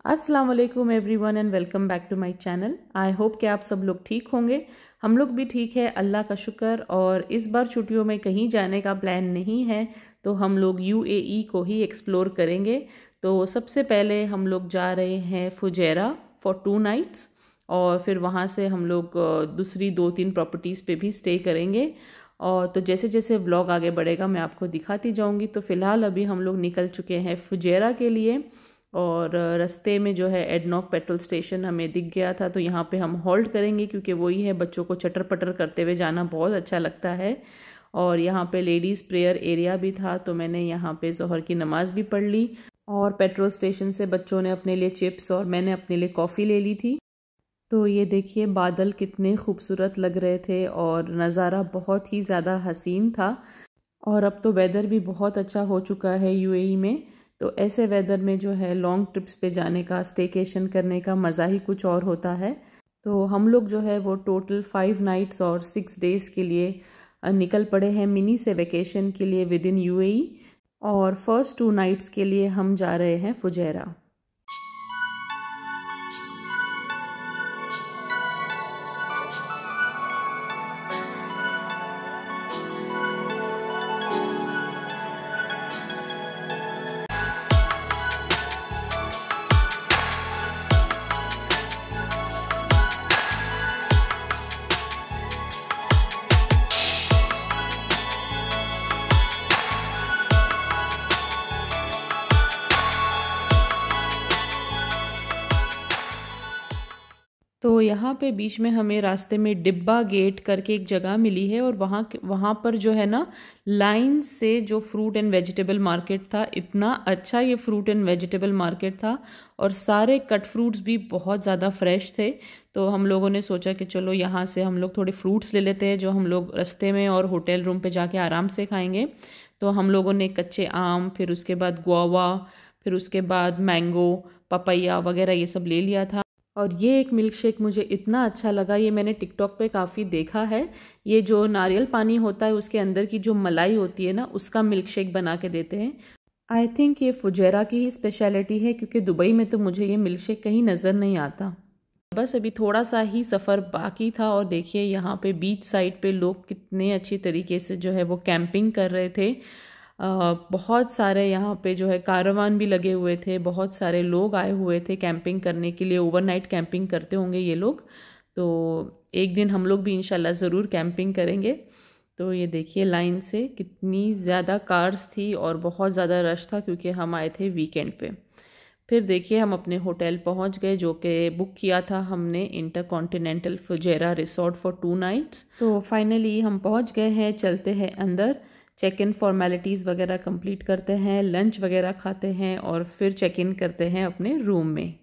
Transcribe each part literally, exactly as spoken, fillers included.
अस्सलाम वालेकुम everyone and welcome back to my channel. I hope कि आप सब लोग ठीक होंगे। हम लोग भी ठीक है, अल्लाह का शुक्र। और इस बार छुट्टियों में कहीं जाने का प्लान नहीं है, तो हम लोग यूएई को ही एक्सप्लोर करेंगे। तो सबसे पहले हम लोग जा रहे हैं फुजैरा फॉर टू नाइट्स, और फिर वहाँ से हम लोग दूसरी दो तीन प्रॉपर्टीज़ पे भी स्टे करेंगे। और तो जैसे जैसे व्लॉग आगे बढ़ेगा मैं आपको दिखाती जाऊंगी। तो फ़िलहाल अभी हम लोग निकल चुके हैं फुजैरा के लिए, और रास्ते में जो है एडनॉक पेट्रोल स्टेशन हमें दिख गया था, तो यहाँ पे हम होल्ड करेंगे क्योंकि वही है, बच्चों को चटर पटर करते हुए जाना बहुत अच्छा लगता है। और यहाँ पे लेडीज़ प्रेयर एरिया भी था, तो मैंने यहाँ पे ज़ोहर की नमाज भी पढ़ ली। और पेट्रोल स्टेशन से बच्चों ने अपने लिए चिप्स और मैंने अपने लिए कॉफ़ी ले ली थी। तो ये देखिए बादल कितने खूबसूरत लग रहे थे और नज़ारा बहुत ही ज़्यादा हसीन था। और अब तो वेदर भी बहुत अच्छा हो चुका है यूएई में, तो ऐसे वेदर में जो है लॉन्ग ट्रिप्स पे जाने का, स्टेकेशन करने का मज़ा ही कुछ और होता है। तो हम लोग जो है वो टोटल फाइव नाइट्स और सिक्स डेज़ के लिए निकल पड़े हैं मिनी से वेकेशन के लिए विद इन यूएई। और फर्स्ट टू नाइट्स के लिए हम जा रहे हैं फुजैरा। तो यहाँ पे बीच में हमें रास्ते में डिब्बा गेट करके एक जगह मिली है, और वहाँ वहाँ पर जो है ना लाइन से जो फ्रूट एंड वेजिटेबल मार्केट था, इतना अच्छा ये फ्रूट एंड वेजिटेबल मार्केट था, और सारे कट फ्रूट्स भी बहुत ज़्यादा फ्रेश थे। तो हम लोगों ने सोचा कि चलो यहाँ से हम लोग थोड़े फ्रूट्स ले लेते हैं जो हम लोग रास्ते में और होटल रूम पे जाके आराम से खाएंगे। तो हम लोगों ने कच्चे आम, फिर उसके बाद गुआवा, फिर उसके बाद मैंगो, पपैया वगैरह ये सब ले लिया था। और ये एक मिल्क शेक मुझे इतना अच्छा लगा, ये मैंने टिकटॉक पे काफ़ी देखा है। ये जो नारियल पानी होता है उसके अंदर की जो मलाई होती है ना, उसका मिल्क शेक बना के देते हैं। आई थिंक ये फुजैरा की ही स्पेशलिटी है, क्योंकि दुबई में तो मुझे ये मिल्क शेक कहीं नज़र नहीं आता। बस अभी थोड़ा सा ही सफ़र बाकी था, और देखिए यहाँ पे बीच साइड पे लोग कितने अच्छी तरीके से जो है वो कैंपिंग कर रहे थे। Uh, बहुत सारे यहाँ पे जो है कारवान भी लगे हुए थे, बहुत सारे लोग आए हुए थे कैंपिंग करने के लिए। ओवरनाइट कैंपिंग करते होंगे ये लोग, तो एक दिन हम लोग भी इंशाल्लाह ज़रूर कैंपिंग करेंगे। तो ये देखिए लाइन से कितनी ज़्यादा कार्स थी और बहुत ज़्यादा रश था, क्योंकि हम आए थे वीकेंड पे। फिर देखिए हम अपने होटल पहुँच गए, जो कि बुक किया था हमने, Intercontinental Fujairah resort for two nights. तो फाइनली हम पहुँच गए हैं, चलते हैं अंदर, चेक इन फॉर्मेलिटीज़ वगैरह कंप्लीट करते हैं, लंच वगैरह खाते हैं, और फिर चेक इन करते हैं अपने रूम में।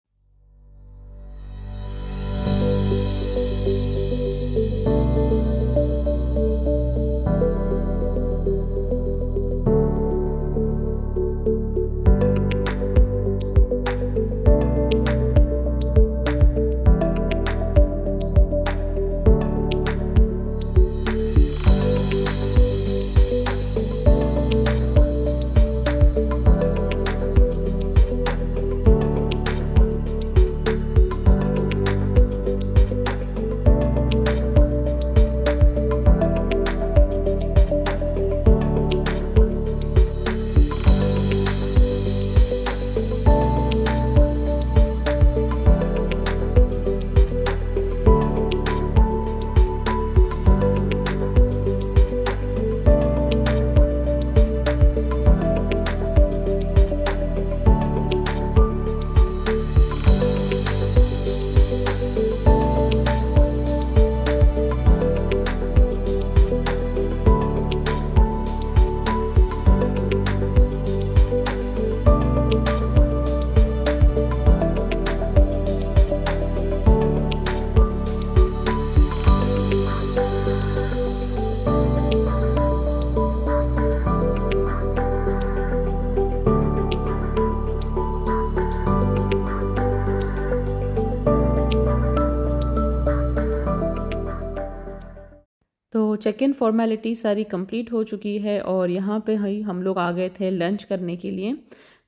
चेक इन फॉर्मेलिटी सारी कंप्लीट हो चुकी है, और यहाँ पे ही हम लोग आ गए थे लंच करने के लिए।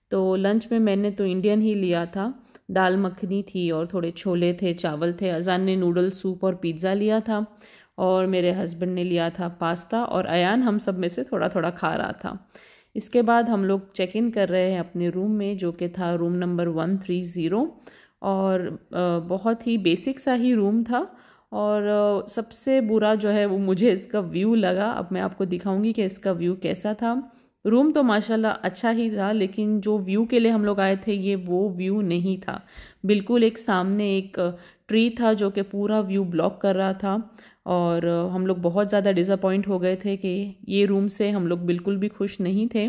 तो लंच में मैंने तो इंडियन ही लिया था, दाल मखनी थी और थोड़े छोले थे, चावल थे। अजान ने नूडल सूप और पिज़्ज़ा लिया था और मेरे हस्बैंड ने लिया था पास्ता, और अयान हम सब में से थोड़ा थोड़ा खा रहा था। इसके बाद हम लोग चेक इन कर रहे हैं अपने रूम में, जो कि था room number one three zero, और बहुत ही बेसिक सा ही रूम था। और सबसे बुरा जो है वो मुझे इसका व्यू लगा। अब मैं आपको दिखाऊंगी कि इसका व्यू कैसा था। रूम तो माशाल्लाह अच्छा ही था, लेकिन जो व्यू के लिए हम लोग आए थे ये वो व्यू नहीं था। बिल्कुल एक सामने एक ट्री था जो कि पूरा व्यू ब्लॉक कर रहा था, और हम लोग बहुत ज़्यादा डिसअपॉइंट हो गए थे कि ये रूम से हम लोग बिल्कुल भी खुश नहीं थे।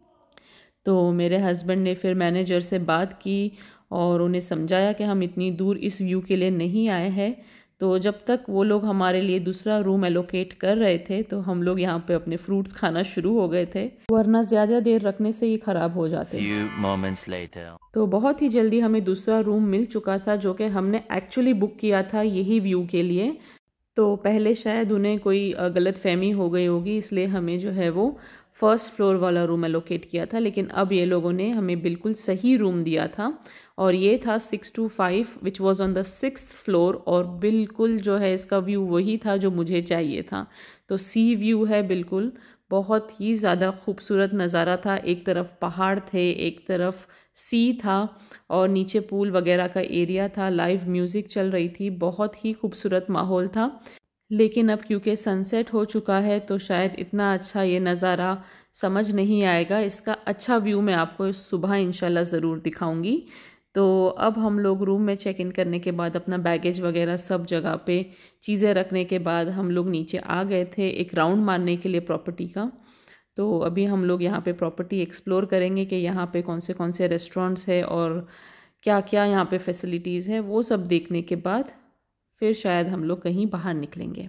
तो मेरे हस्बैंड ने फिर मैनेजर से बात की और उन्हें समझाया कि हम इतनी दूर इस व्यू के लिए नहीं आए हैं। तो जब तक वो लोग हमारे लिए दूसरा रूम एलोकेट कर रहे थे तो हम लोग यहाँ पे अपने फ्रूट्स खाना शुरू हो गए थे, वरना ज़्यादा देर रखने से ये ख़राब हो जाते। Few moments later. तो बहुत ही जल्दी हमें दूसरा रूम मिल चुका था, जो कि हमने एक्चुअली बुक किया था यही व्यू के लिए। तो पहले शायद उन्हें कोई गलत फहमी हो गई होगी, इसलिए हमें जो है वो फर्स्ट फ्लोर वाला रूम एलोकेट किया था। लेकिन अब ये लोगों ने हमें बिल्कुल सही रूम दिया था, और ये था six two five which was on the sixth floor, और बिल्कुल जो है इसका व्यू वही था जो मुझे चाहिए था। तो सी व्यू है, बिल्कुल बहुत ही ज़्यादा खूबसूरत नज़ारा था। एक तरफ पहाड़ थे, एक तरफ सी था, और नीचे पूल वगैरह का एरिया था, लाइव म्यूज़िक चल रही थी, बहुत ही खूबसूरत माहौल था। लेकिन अब क्योंकि सनसेट हो चुका है तो शायद इतना अच्छा ये नज़ारा समझ नहीं आएगा। इसका अच्छा व्यू मैं आपको सुबह इंशाल्लाह ज़रूर दिखाऊंगी। तो अब हम लोग रूम में चेक इन करने के बाद अपना बैगेज वगैरह सब जगह पे चीज़ें रखने के बाद हम लोग नीचे आ गए थे एक राउंड मारने के लिए प्रॉपर्टी का। तो अभी हम लोग यहाँ पे प्रॉपर्टी एक्सप्लोर करेंगे कि यहाँ पे कौन से कौन से रेस्टोरेंट्स है और क्या क्या यहाँ पे फैसिलिटीज़ है। वो सब देखने के बाद फिर शायद हम लोग कहीं बाहर निकलेंगे।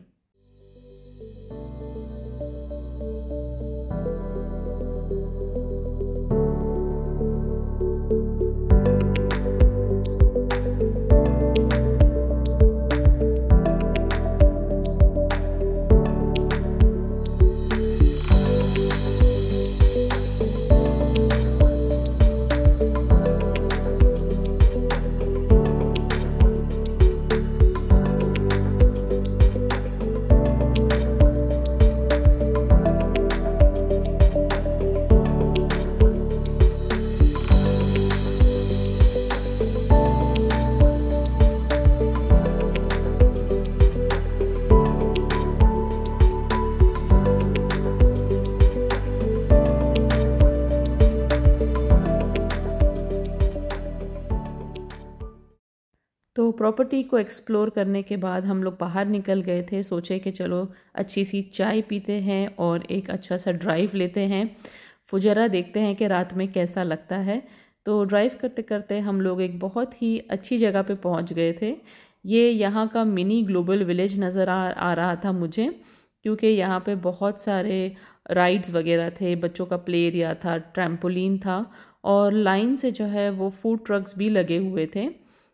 तो प्रॉपर्टी को एक्सप्लोर करने के बाद हम लोग बाहर निकल गए थे। सोचे कि चलो अच्छी सी चाय पीते हैं और एक अच्छा सा ड्राइव लेते हैं, फुजैरा देखते हैं कि रात में कैसा लगता है। तो ड्राइव करते करते हम लोग एक बहुत ही अच्छी जगह पे पहुंच गए थे। ये यहाँ का मिनी ग्लोबल विलेज नज़र आ, आ रहा था मुझे, क्योंकि यहाँ पे बहुत सारे राइड्स वगैरह थे, बच्चों का प्ले एरिया था, ट्रैम्पोलिन था, और लाइन से जो है वो फूड ट्रक्स भी लगे हुए थे।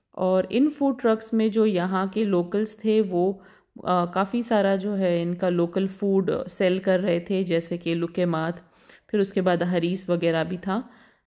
और इन फूड ट्रक्स में जो यहाँ के लोकल्स थे वो काफ़ी सारा जो है इनका लोकल फूड सेल कर रहे थे, जैसे कि लुकेमात, फिर उसके बाद हरीस वगैरह भी था।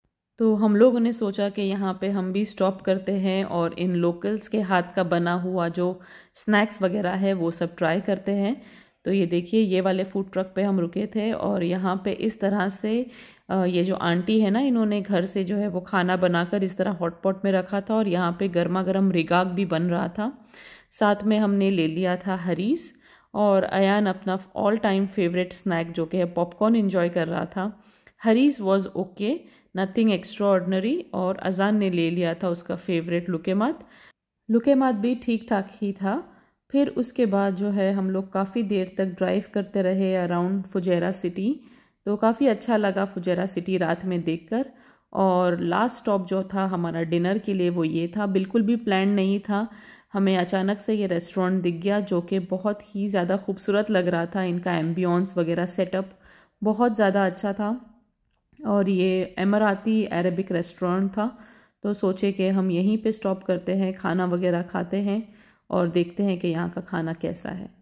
तो हम लोगों ने सोचा कि यहाँ पे हम भी स्टॉप करते हैं और इन लोकल्स के हाथ का बना हुआ जो स्नैक्स वगैरह है वो सब ट्राई करते हैं। तो ये देखिए, ये वाले फूड ट्रक पे हम रुके थे, और यहाँ पे इस तरह से ये जो आंटी है ना, इन्होंने घर से जो है वो खाना बनाकर इस तरह हॉट पॉट में रखा था, और यहाँ पे गर्मा गर्म रिगाग भी बन रहा था। साथ में हमने ले लिया था हरीस, और अयान अपना ऑल टाइम फेवरेट स्नैक जो कि है पॉपकॉर्न एंजॉय कर रहा था। Haris was okay, nothing extraordinary, और अजान ने ले लिया था उसका फेवरेट लुकेमात। लुकेमात भी ठीक ठाक ही था। फिर उसके बाद जो है हम लोग काफ़ी देर तक ड्राइव करते रहे अराउंड फुजैरा सिटी। तो काफ़ी अच्छा लगा फुजैरा सिटी रात में देखकर। और लास्ट स्टॉप जो था हमारा डिनर के लिए वो ये था, बिल्कुल भी प्लान नहीं था, हमें अचानक से ये रेस्टोरेंट दिख गया जो कि बहुत ही ज़्यादा खूबसूरत लग रहा था। इनका एम्बियंस वगैरह सेटअप बहुत ज़्यादा अच्छा था, और ये एमराती अरबिक रेस्टोरेंट था। तो सोचे कि हम यहीं पे स्टॉप करते हैं, खाना वगैरह खाते हैं और देखते हैं कि यहाँ का खाना कैसा है।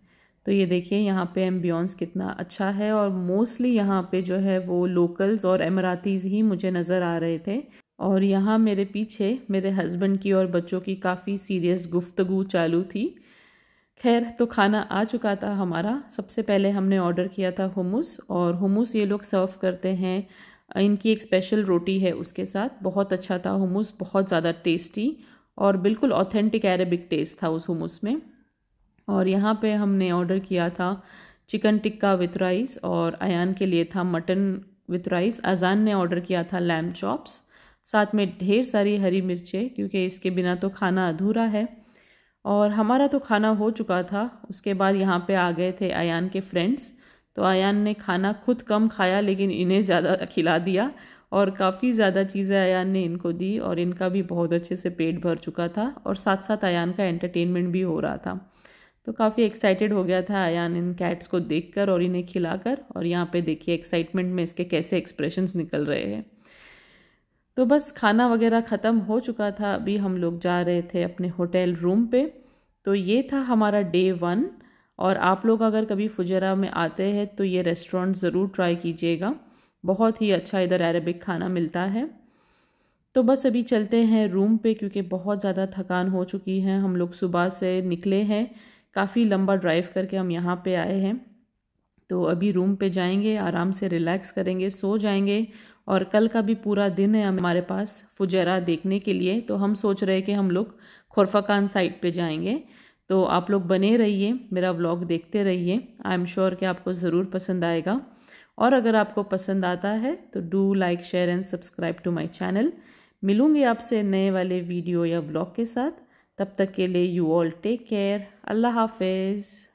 तो ये देखिए यहाँ पे एम्बियंस कितना अच्छा है और मोस्टली यहाँ पे जो है वो लोकल्स और एमरातीज ही मुझे नज़र आ रहे थे। और यहाँ मेरे पीछे मेरे हस्बैंड की और बच्चों की काफ़ी सीरियस गुफ्तगू चालू थी। खैर, तो खाना आ चुका था हमारा। सबसे पहले हमने ऑर्डर किया था हुमूस, और हुमूस ये लोग सर्व करते हैं, इनकी एक स्पेशल रोटी है उसके साथ। बहुत अच्छा था हुमूस, बहुत ज़्यादा टेस्टी और बिल्कुल ऑथेंटिक अरेबिक टेस्ट था उस हुमूस में। और यहाँ पे हमने ऑर्डर किया था चिकन टिक्का विथ राइस, और अयान के लिए था मटन विथ राइस। अजान ने ऑर्डर किया था लैम्ब चॉप्स, साथ में ढेर सारी हरी मिर्चें, क्योंकि इसके बिना तो खाना अधूरा है। और हमारा तो खाना हो चुका था। उसके बाद यहाँ पे आ गए थे अयान के फ्रेंड्स। तो अयान ने खाना खुद कम खाया, लेकिन इन्हें ज़्यादा खिला दिया, और काफ़ी ज़्यादा चीज़ें अयान ने इनको दी, और इनका भी बहुत अच्छे से पेट भर चुका था, और साथ साथ अयान का एंटरटेनमेंट भी हो रहा था। तो काफ़ी एक्साइटेड हो गया था अयान इन कैट्स को देखकर और इन्हें खिलाकर। और यहाँ पे देखिए एक्साइटमेंट में इसके कैसे एक्सप्रेशंस निकल रहे हैं। तो बस खाना वगैरह ख़त्म हो चुका था। अभी हम लोग जा रहे थे अपने होटल रूम पे। तो ये था हमारा डे वन। और आप लोग अगर कभी फुजैरा में आते हैं तो ये रेस्टोरेंट ज़रूर ट्राई कीजिएगा, बहुत ही अच्छा इधर अरेबिक खाना मिलता है। तो बस अभी चलते हैं रूम पे, क्योंकि बहुत ज़्यादा थकान हो चुकी है। हम लोग सुबह से निकले हैं, काफ़ी लंबा ड्राइव करके हम यहाँ पे आए हैं। तो अभी रूम पे जाएंगे, आराम से रिलैक्स करेंगे, सो जाएंगे। और कल का भी पूरा दिन है हमारे पास फुजैरा देखने के लिए। तो हम सोच रहे हैं कि हम लोग खुरफाकान साइड पे जाएंगे। तो आप लोग बने रहिए, मेरा व्लॉग देखते रहिए। आई एम श्योर कि आपको ज़रूर पसंद आएगा। और अगर आपको पसंद आता है तो do like, share and subscribe to my channel. मिलूंगी आपसे नए वाले वीडियो या व्लॉग के साथ। तब तक के लिए यू ऑल टेक केयर। अल्लाह हाफिज़।